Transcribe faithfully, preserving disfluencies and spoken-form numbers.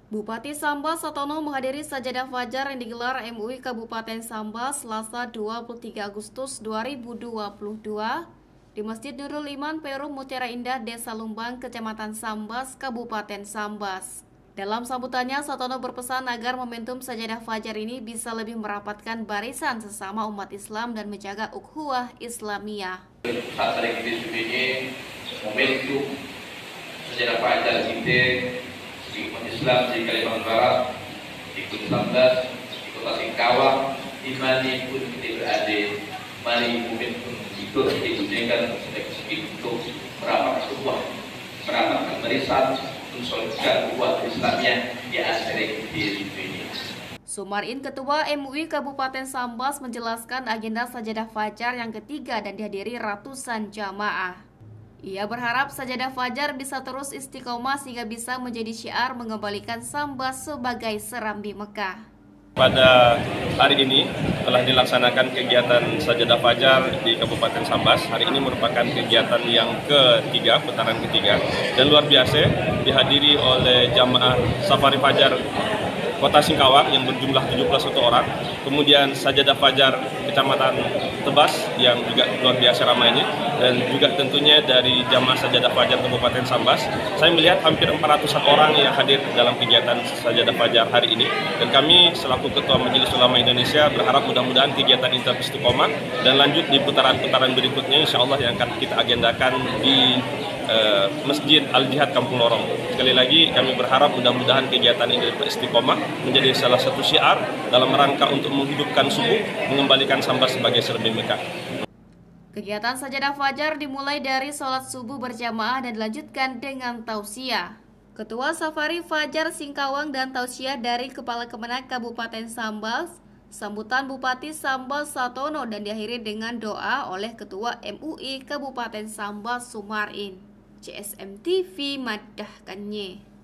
Bupati Sambas Satono menghadiri sajadah fajar yang digelar M U I Kabupaten Sambas Selasa dua puluh tiga Agustus dua ribu dua puluh dua di Masjid Nurul Iman Perum Mutiara Indah, Desa Lumbang, Kecamatan Sambas, Kabupaten Sambas. Dalam sambutannya, Satono berpesan agar momentum sajadah fajar ini bisa lebih merapatkan barisan sesama umat Islam dan menjaga ukhuwah Islamiyah. Saat hari ini momentum sajadah fajar kita di umat Islam di Kalimantan Barat, di Kota Sambas, di Kota Singkawang, dimanapun kita berada, mari momentum itu digunakan untuk merapatkan ukhuwah, merapatkan barisan, mensolidkan ukhuwah Islamiyah di akhir ini. Sumarin, Ketua M U I Kabupaten Sambas, menjelaskan agenda sajadah fajar yang ketiga dan dihadiri ratusan jamaah. Ia berharap sajadah fajar bisa terus istiqomah sehingga bisa menjadi syiar mengembalikan Sambas sebagai serambi Mekah. Pada hari ini telah dilaksanakan kegiatan sajadah fajar di Kabupaten Sambas. Hari ini merupakan kegiatan yang ketiga, putaran ketiga, dan luar biasa dihadiri oleh jamaah Safari Fajar Kota Singkawang yang berjumlah tujuh puluh satu orang, kemudian sajadah fajar Kecamatan Tebas yang juga luar biasa ramainya, dan juga tentunya dari jamaah sajadah fajar Kabupaten Sambas. Saya melihat hampir empat ratusan orang yang hadir dalam kegiatan sajadah fajar hari ini, dan kami selaku Ketua Majelis Ulama Indonesia berharap mudah-mudahan kegiatan ini tetap istiqomah dan lanjut di putaran-putaran berikutnya, insya Allah yang akan kita agendakan di Uh, Masjid Al-Jihad Kampung Lorong. Sekali lagi kami berharap mudah-mudahan kegiatan ini istiqomah menjadi salah satu syiar dalam rangka untuk menghidupkan subuh, mengembalikan Sambas sebagai serambi Mekah. Kegiatan sajadah fajar dimulai dari sholat subuh berjamaah dan dilanjutkan dengan tausiah. Ketua Safari Fajar Singkawang dan tausiah dari Kepala Kemenak Kabupaten Sambas, sambutan Bupati Sambas Satono, dan diakhiri dengan doa oleh Ketua M U I Kabupaten Sambas Sumarin. C S M T V madahkannya.